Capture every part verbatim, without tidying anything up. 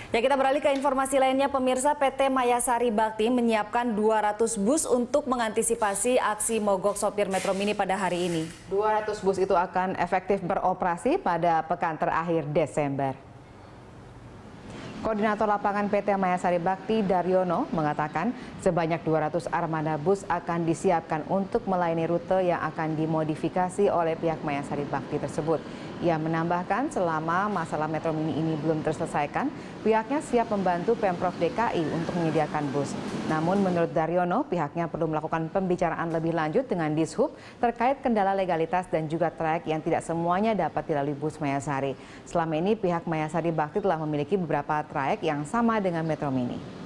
Ya, kita beralih ke informasi lainnya. Pemirsa, P T Mayasari Bakti menyiapkan dua ratus bus untuk mengantisipasi aksi mogok sopir Metro Mini pada hari ini. dua ratus bus itu akan efektif beroperasi pada pekan terakhir Desember. Koordinator lapangan P T Mayasari Bakti, Daryono, mengatakan sebanyak dua ratus armada bus akan disiapkan untuk melayani rute yang akan dimodifikasi oleh pihak Mayasari Bakti tersebut. Ia menambahkan selama masalah Metro Mini ini belum terselesaikan, pihaknya siap membantu Pemprov D K I untuk menyediakan bus. Namun menurut Daryono, pihaknya perlu melakukan pembicaraan lebih lanjut dengan Dishub terkait kendala legalitas dan juga trayek yang tidak semuanya dapat dilalui bus Mayasari. Selama ini pihak Mayasari Bakti telah memiliki beberapa trayek yang sama dengan Metro Mini.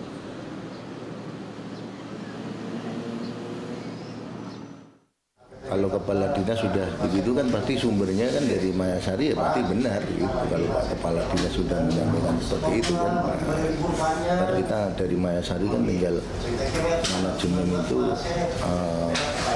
Kalau kepala dinas sudah begitu kan pasti sumbernya kan dari Mayasari, ya pasti benar gitu. Kalau kepala dinas sudah menyampaikan seperti itu kan, nah, kita dari Mayasari kan tinggal manajemen itu uh,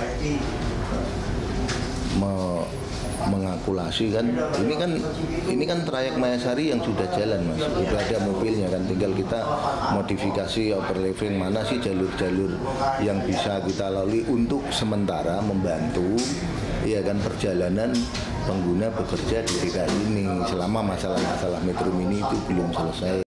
me mengakulasi kan. Ini kan ini kan trayek Mayasari yang sudah jalan, Mas. Sudah ada mobilnya kan, tinggal kita modifikasi overleving mana sih jalur-jalur yang bisa kita lalui untuk sementara membantu ya kan perjalanan pengguna bekerja di D K I ini selama masalah-masalah Metro Mini itu belum selesai.